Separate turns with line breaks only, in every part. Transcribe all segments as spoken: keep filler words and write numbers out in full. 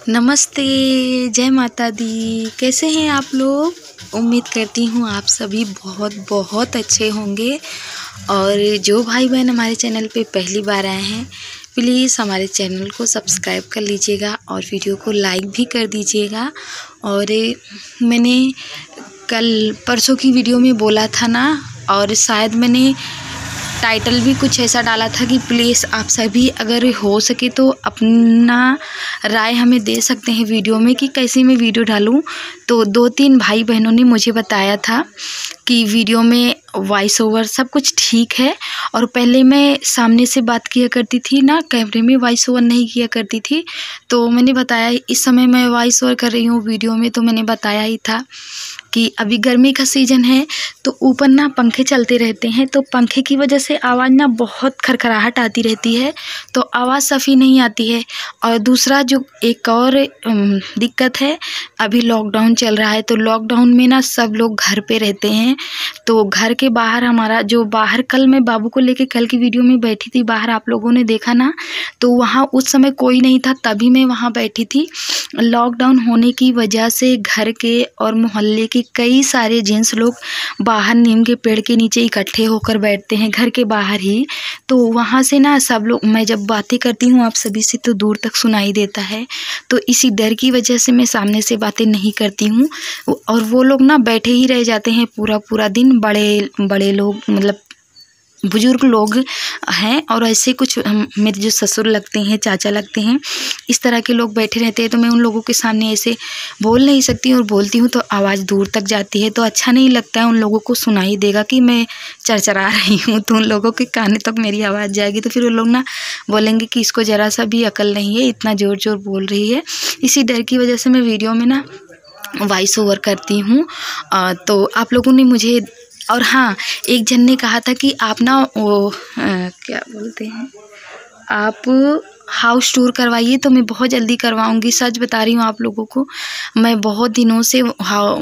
नमस्ते, जय माता दी। कैसे हैं आप लोग? उम्मीद करती हूँ आप सभी बहुत बहुत अच्छे होंगे। और जो भाई बहन हमारे चैनल पे पहली बार आए हैं, प्लीज़ हमारे चैनल को सब्सक्राइब कर लीजिएगा और वीडियो को लाइक भी कर दीजिएगा। और मैंने कल परसों की वीडियो में बोला था ना, और शायद मैंने टाइटल भी कुछ ऐसा डाला था कि प्लीज़ आप सभी अगर हो सके तो अपना राय हमें दे सकते हैं वीडियो में कि कैसे मैं वीडियो डालूं। तो दो तीन भाई बहनों ने मुझे बताया था कि वीडियो में वॉइस ओवर सब कुछ ठीक है, और पहले मैं सामने से बात किया करती थी ना, कैमरे में वॉइस ओवर नहीं किया करती थी। तो मैंने बताया इस समय मैं वॉइस ओवर कर रही हूँ वीडियो में, तो मैंने बताया ही था कि अभी गर्मी का सीज़न है तो ऊपर ना पंखे चलते रहते हैं, तो पंखे की वजह से आवाज़ ना बहुत खरखराहट आती रहती है, तो आवाज़ सफ़ी नहीं आती है। और दूसरा जो एक और दिक्कत है, अभी लॉकडाउन चल रहा है, तो लॉकडाउन में ना सब लोग घर पे रहते हैं। तो घर के बाहर हमारा जो बाहर, कल मैं बाबू को लेके कल की वीडियो में बैठी थी बाहर, आप लोगों ने देखा ना, तो वहाँ उस समय कोई नहीं था, तभी मैं वहाँ बैठी थी। लॉकडाउन होने की वजह से घर के और मोहल्ले के कई सारे जेंट्स लोग बाहर नीम के पेड़ के नीचे इकट्ठे होकर बैठते हैं, घर के बाहर ही। तो वहाँ से ना सब लोग, मैं जब बातें करती हूँ आप सभी से तो दूर तक सुनाई देता है, तो इसी डर की वजह से मैं सामने से बातें नहीं करती हूँ। और वो लोग ना बैठे ही रह जाते हैं पूरा पूरा दिन, बड़े बड़े लोग, मतलब बुजुर्ग लोग हैं, और ऐसे कुछ मेरे जो ससुर लगते हैं, चाचा लगते हैं, इस तरह के लोग बैठे रहते हैं। तो मैं उन लोगों के सामने ऐसे बोल नहीं सकती, और बोलती हूँ तो आवाज़ दूर तक जाती है, तो अच्छा नहीं लगता है। उन लोगों को सुनाई देगा कि मैं चरचरा रही हूँ, तो उन लोगों के कान तक मेरी आवाज़ जाएगी, तो फिर वो लोग ना बोलेंगे कि इसको ज़रा सा भी अकल नहीं है, इतना ज़ोर ज़ोर बोल रही है। इसी डर की वजह से मैं वीडियो में ना वॉइस ओवर करती हूँ। तो आप लोगों ने मुझे, और हाँ, एक जन ने कहा था कि आप ना वो आ, क्या बोलते हैं, आप हाउस टूर करवाइए, तो मैं बहुत जल्दी करवाऊंगी। सच बता रही हूँ आप लोगों को, मैं बहुत दिनों से हाउ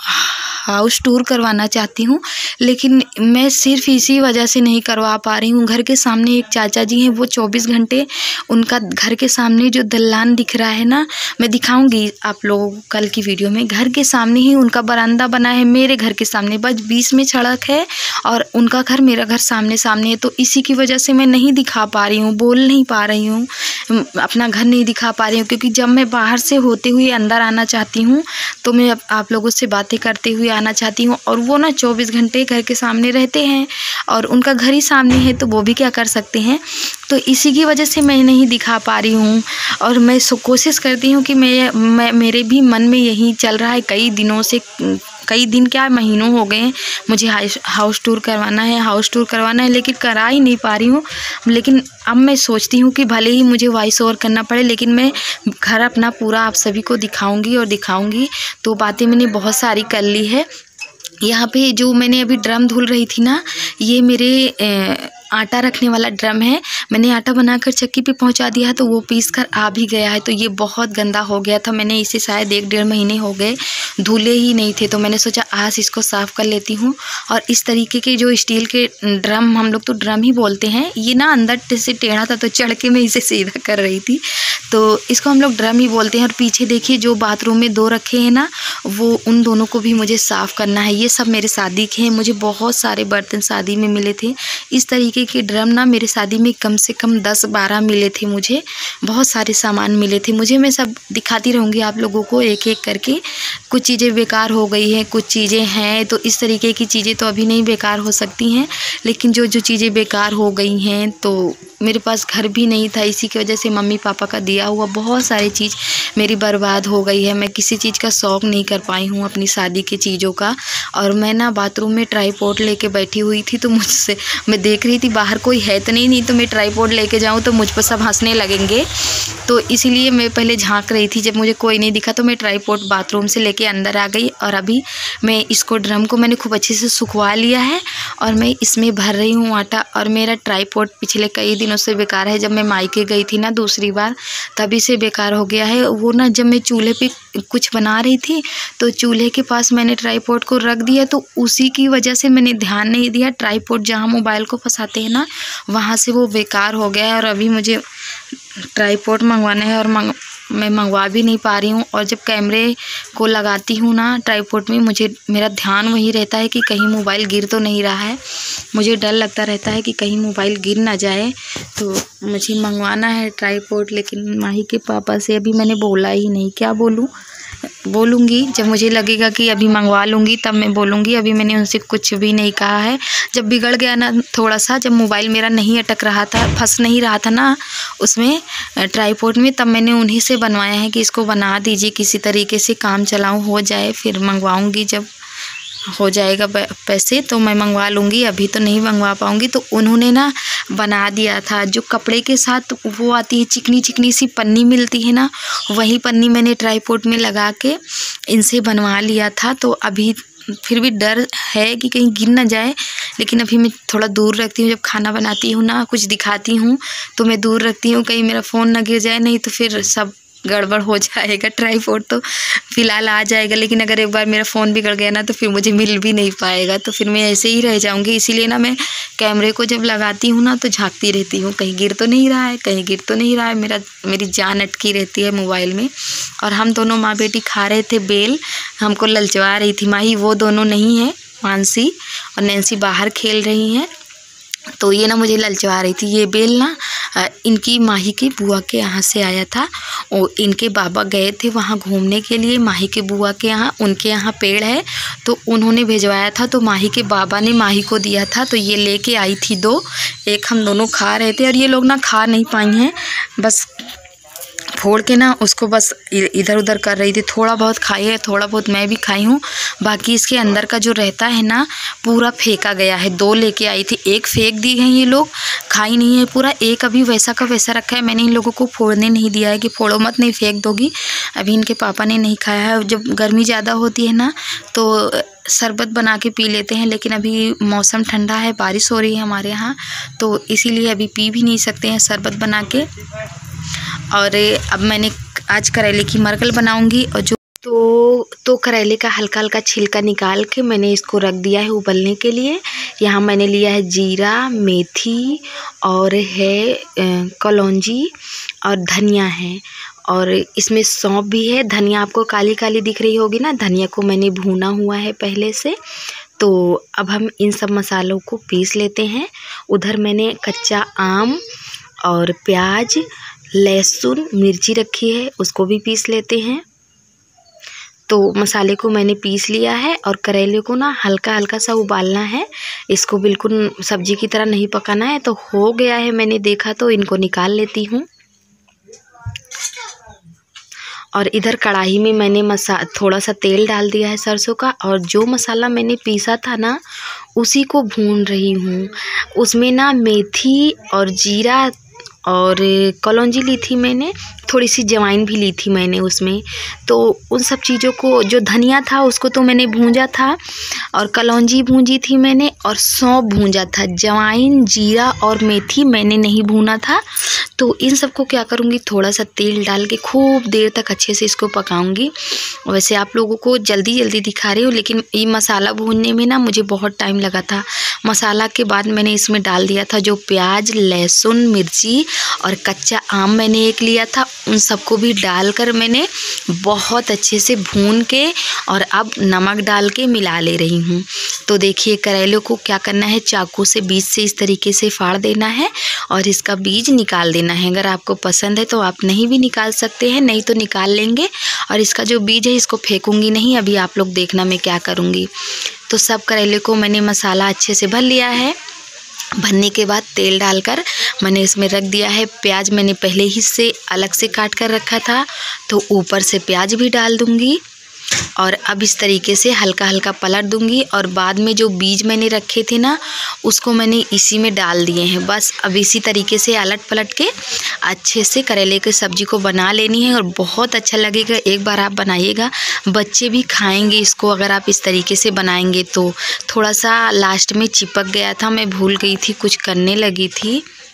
हाउस टूर करवाना चाहती हूँ, लेकिन मैं सिर्फ इसी वजह से नहीं करवा पा रही हूँ। घर के सामने एक चाचा जी हैं, वो चौबीस घंटे, उनका घर के सामने जो दलान दिख रहा है ना, मैं दिखाऊंगी आप लोगों को कल की वीडियो में। घर के सामने ही उनका बरामदा बना है, मेरे घर के सामने, बस बीच में सड़क है और उनका घर, मेरा घर सामने सामने है। तो इसी की वजह से मैं नहीं दिखा पा रही हूँ, बोल नहीं पा रही हूँ, अपना घर नहीं दिखा पा रही हूँ, क्योंकि जब मैं बाहर से होते हुए अंदर आना चाहती हूँ तो मैं आप लोगों से बातें करते हुए आना चाहती हूँ, और वो ना चौबीस घंटे घर के सामने रहते हैं, और उनका घर ही सामने है, तो वो भी क्या कर सकते हैं। तो इसी की वजह से मैं नहीं दिखा पा रही हूँ। और मैं कोशिश करती हूँ कि मैं, मैं मेरे भी मन में यही चल रहा है कई दिनों से, कई दिन क्या महीनों हो गए मुझे हाउस टूर करवाना है, हाउस टूर करवाना है, लेकिन करा ही नहीं पा रही हूँ। लेकिन अब मैं सोचती हूँ कि भले ही मुझे वॉइस ओवर करना पड़े, लेकिन मैं घर अपना पूरा आप सभी को दिखाऊंगी और दिखाऊंगी। तो बातें मैंने बहुत सारी कर ली है। यहाँ पे जो मैंने अभी ड्रम धुल रही थी ना, ये मेरे आटा रखने वाला ड्रम है। मैंने आटा बनाकर चक्की पे पहुंचा दिया है, तो वो पीस कर आ भी गया है। तो ये बहुत गंदा हो गया था, मैंने इसे शायद एक डेढ़ महीने हो गए धुले ही नहीं थे, तो मैंने सोचा आज इसको साफ़ कर लेती हूँ। और इस तरीके के जो स्टील के ड्रम, हम लोग तो ड्रम ही बोलते हैं, ये ना अंदर से टेढ़ा था, तो चढ़ के मैं इसे सीधा कर रही थी, तो इसको हम लोग ड्रम ही बोलते हैं। और पीछे देखिए जो बाथरूम में दो रखे हैं ना, वो उन दोनों को भी मुझे साफ़ करना है। ये सब मेरे शादी के हैं, मुझे बहुत सारे बर्तन शादी में मिले थे। इस तरीके के ड्रम ना मेरे शादी में कम से कम दस बारह मिले थे, मुझे बहुत सारे सामान मिले थे मुझे। मैं सब दिखाती रहूँगी आप लोगों को एक एक करके। कुछ चीज़ें बेकार हो गई हैं, कुछ चीज़ें हैं, तो इस तरीके की चीज़ें तो अभी नहीं बेकार हो सकती हैं, लेकिन जो जो चीज़ें बेकार हो गई हैं, तो मेरे पास घर भी नहीं था, इसी की वजह से मम्मी पापा का दिया हुआ बहुत सारी चीज़ मेरी बर्बाद हो गई है। मैं किसी चीज़ का शौक़ नहीं कर पाई हूँ अपनी शादी की चीज़ों का। और मैं ना बाथरूम में ट्राईपॉड लेके बैठी हुई थी, तो मुझसे, मैं देख रही थी बाहर कोई है तो नहीं, नहीं तो मैं ट्राईपॉड लेके जाऊँ तो मुझ पर सब हंसने लगेंगे, तो इसीलिए मैं पहले झांक रही थी। जब मुझे कोई नहीं दिखा तो मैं ट्राईपॉड बाथरूम से लेके अंदर आ गई, और अभी मैं इसको, ड्रम को मैंने खूब अच्छे से सुखवा लिया है, और मैं इसमें भर रही हूँ आटा। और मेरा ट्राईपॉड पिछले कई दिनों से बेकार है, जब मैं मायके गई थी ना दूसरी बार, तभी से बेकार हो गया है। वो ना जब मैं चूल्हे पे कुछ बना रही थी, तो चूल्हे के पास मैंने ट्राईपॉड को रख दिया, तो उसी की वजह से मैंने ध्यान नहीं दिया। ट्राईपॉड जहाँ मोबाइल को फंसाते हैं ना, वहाँ से वो बेकार हो गया है। और अभी मुझे ट्राईपॉड मंगवाना है, और मंग मैं मंगवा भी नहीं पा रही हूँ। और जब कैमरे को लगाती हूँ ना ट्राइपॉड में, मुझे मेरा ध्यान वही रहता है कि कहीं मोबाइल गिर तो नहीं रहा है। मुझे डर लगता रहता है कि कहीं मोबाइल गिर ना जाए। तो मुझे मंगवाना है ट्राइपॉड, लेकिन माही के पापा से अभी मैंने बोला ही नहीं। क्या बोलूँ, बोलूँगी जब मुझे लगेगा कि अभी मंगवा लूँगी तब मैं बोलूँगी। अभी मैंने उनसे कुछ भी नहीं कहा है। जब बिगड़ गया ना थोड़ा सा, जब मोबाइल मेरा नहीं अटक रहा था, फंस नहीं रहा था ना उसमें ट्राइपॉड में, तब मैंने उन्हीं से बनवाया है कि इसको बना दीजिए, किसी तरीके से काम चलाऊँ, हो जाए फिर मंगवाऊँगी। जब हो जाएगा पैसे तो मैं मंगवा लूँगी, अभी तो नहीं मंगवा पाऊँगी। तो उन्होंने ना बना दिया था, जो कपड़े के साथ वो आती है चिकनी चिकनी सी पन्नी मिलती है ना, वही पन्नी मैंने ट्राइपॉड में लगा के इनसे बनवा लिया था। तो अभी फिर भी डर है कि कहीं गिर ना जाए, लेकिन अभी मैं थोड़ा दूर रखती हूँ। जब खाना बनाती हूँ ना, कुछ दिखाती हूँ तो मैं दूर रखती हूँ, कहीं मेरा फ़ोन ना गिर जाए, नहीं तो फिर सब गड़बड़ हो जाएगा। ट्राइपॉड तो फ़िलहाल आ जाएगा, लेकिन अगर एक बार मेरा फ़ोन बिगड़ गया ना तो फिर मुझे मिल भी नहीं पाएगा, तो फिर मैं ऐसे ही रह जाऊँगी। इसीलिए ना मैं कैमरे को जब लगाती हूँ ना तो झांकती रहती हूँ, कहीं गिर तो नहीं रहा है, कहीं गिर तो नहीं रहा है। मेरा मेरी जान अटकी रहती है मोबाइल में। और हम दोनों माँ बेटी खा रहे थे बेल, हमको ललचवा रही थी माही। वो दोनों नहीं है, मानसी और नैन्सी बाहर खेल रही हैं, तो ये ना मुझे ललचवा रही थी। ये बेल ना इनकी माही की बुआ के यहाँ से आया था, और इनके बाबा गए थे वहाँ घूमने के लिए माही के बुआ के यहाँ। उनके यहाँ पेड़ है तो उन्होंने भिजवाया था, तो माही के बाबा ने माही को दिया था, तो ये लेके आई थी दो। एक हम दोनों खा रहे थे, और ये लोग ना खा नहीं पाई हैं, बस फोड़ के ना उसको बस इधर उधर कर रही थी। थोड़ा बहुत खाई है, थोड़ा बहुत मैं भी खाई हूँ, बाकी इसके अंदर का जो रहता है ना पूरा फेंका गया है। दो लेके आई थी, एक फेंक दी है, ये लोग खाई नहीं है पूरा, एक अभी वैसा का वैसा रखा है। मैंने इन लोगों को फोड़ने नहीं दिया है कि फोड़ो मत, नहीं फेंक दोगी। अभी इनके पापा ने नहीं खाया है। जब गर्मी ज़्यादा होती है ना तो शरबत बना के पी लेते हैं, लेकिन अभी मौसम ठंडा है, बारिश हो रही है हमारे यहाँ, तो इसीलिए अभी पी भी नहीं सकते हैं शरबत बना के। और अब मैंने आज करेले की मरकल बनाऊंगी, और जो तो तो करेले का हल्का हल्का छिलका निकाल के मैंने इसको रख दिया है उबलने के लिए। यहाँ मैंने लिया है जीरा, मेथी और है कलौंजी और धनिया है, और इसमें सौंफ भी है। धनिया आपको काली काली दिख रही होगी ना, धनिया को मैंने भूना हुआ है पहले से। तो अब हम इन सब मसालों को पीस लेते हैं। उधर मैंने कच्चा आम और प्याज, लहसुन, मिर्ची रखी है, उसको भी पीस लेते हैं। तो मसाले को मैंने पीस लिया है, और करेले को ना हल्का हल्का सा उबालना है, इसको बिल्कुल सब्जी की तरह नहीं पकाना है। तो हो गया है, मैंने देखा, तो इनको निकाल लेती हूँ। और इधर कढ़ाई में मैंने मसा थोड़ा सा तेल डाल दिया है सरसों का, और जो मसाला मैंने पीसा था ना उसी को भून रही हूँ। उसमें ना मेथी और जीरा और कलौंजी ली थी मैंने, थोड़ी सी जवाइन भी ली थी मैंने उसमें। तो उन सब चीज़ों को, जो धनिया था उसको तो मैंने भूंजा था, और कलौंजी भूंजी थी मैंने, और सौंफ भूंजा था। जवाइन, जीरा और मेथी मैंने नहीं भूना था। तो इन सबको क्या करूँगी, थोड़ा सा तेल डाल के खूब देर तक अच्छे से इसको पकाऊंगी। वैसे आप लोगों को जल्दी जल्दी दिखा रही हूँ, लेकिन ये मसाला भूनने में ना मुझे बहुत टाइम लगा था। मसाला के बाद मैंने इसमें डाल दिया था जो प्याज, लहसुन, मिर्ची और कच्चा आम मैंने एक लिया था, उन सबको भी डालकर मैंने बहुत अच्छे से भून के और अब नमक डाल के मिला ले रही हूँ। तो देखिए करेले को क्या करना है, चाकू से बीज से इस तरीके से फाड़ देना है और इसका बीज निकाल देना है। अगर आपको पसंद है तो आप नहीं भी निकाल सकते हैं, नहीं तो निकाल लेंगे। और इसका जो बीज है इसको फेंकूंगी नहीं, अभी आप लोग देखना मैं क्या करूँगी। तो सब करेले को मैंने मसाला अच्छे से भर लिया है। भरने के बाद तेल डालकर मैंने इसमें रख दिया है प्याज। मैंने पहले ही से अलग से काट कर रखा था, तो ऊपर से प्याज भी डाल दूंगी और अब इस तरीके से हल्का हल्का पलट दूंगी। और बाद में जो बीज मैंने रखे थे ना उसको मैंने इसी में डाल दिए हैं। बस अब इसी तरीके से अलट पलट के अच्छे से करेले की सब्ज़ी को बना लेनी है और बहुत अच्छा लगेगा। एक बार आप बनाइएगा, बच्चे भी खाएंगे इसको अगर आप इस तरीके से बनाएंगे तो। थोड़ा सा लास्ट में चिपक गया था, मैं भूल गई थी, कुछ करने लगी थी।